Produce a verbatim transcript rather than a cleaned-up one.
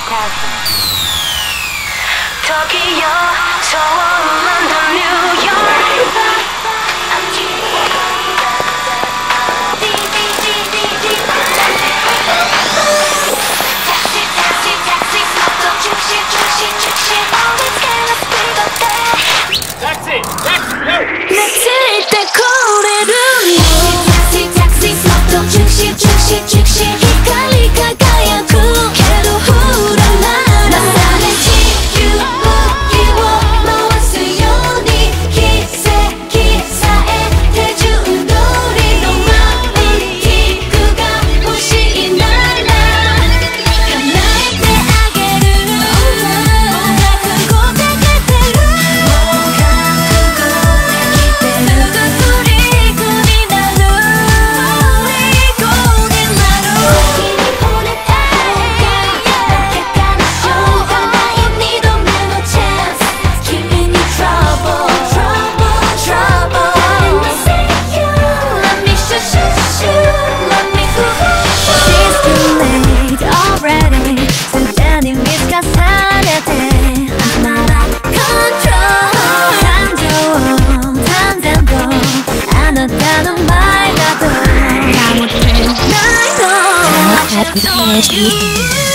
passion. Tokyo, Seoul, London, New York. Taxi, taxi, taxi, 속도 중심, 중심, 중심. Always gonna speed up there. Taxi! Taxi! No! 미칠 때 고래를 Taxi, taxi, 속도 중심, 중심, 중심. 헷갈리 가까이 않고 걔도 후련한 나 사는 지유 웃기워 너와 수연이 기세 기사에 대중놀이 로망이 티구가 무시 날라 편할 때 아게를 뭔가 큰 고백을 때를 뭔가 큰 고백을 때를 누구 소리 꿈이 나루 우리 고개 나루 보낸 날 약간의 쇼가 나의 need a minute chance keeping you trouble trouble trouble I didn't see you let me shoot shoot shoot let me She's too late already 순전히 미스가 사려대 나라 control 참 좋아 당장도 안 왔다는 말 나도 다 못해 날 더.